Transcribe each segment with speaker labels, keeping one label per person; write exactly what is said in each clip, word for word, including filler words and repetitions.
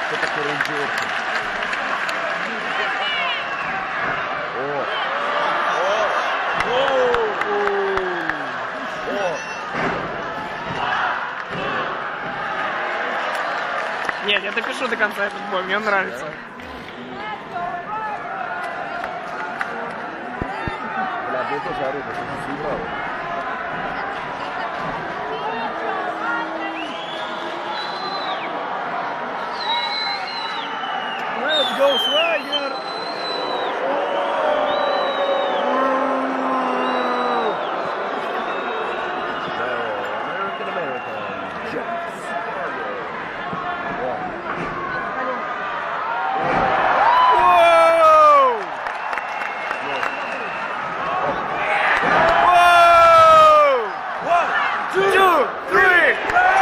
Speaker 1: Кто такой Рэнди Ортон? О! О! О!
Speaker 2: Нет, я допишу до конца этот бой, мне он нравится.
Speaker 1: Бля, бой тоже оружие, ты не съебал. Let's go, Swagger! American American Jack Swagger.
Speaker 2: Whoa! Whoa! One, two, three!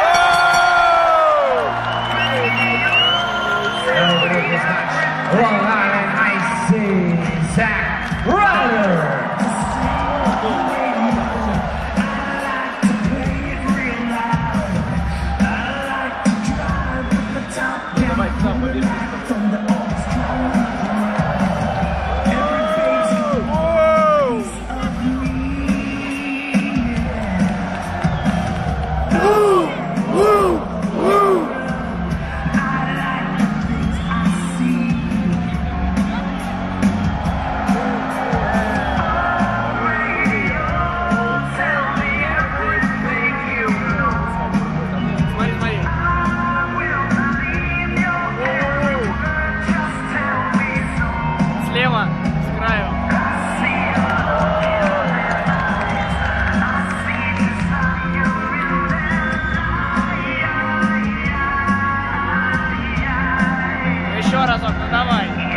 Speaker 3: Long Island Icy, Zack Ryder.
Speaker 2: Слева, с краю. Еще разок, ну давай.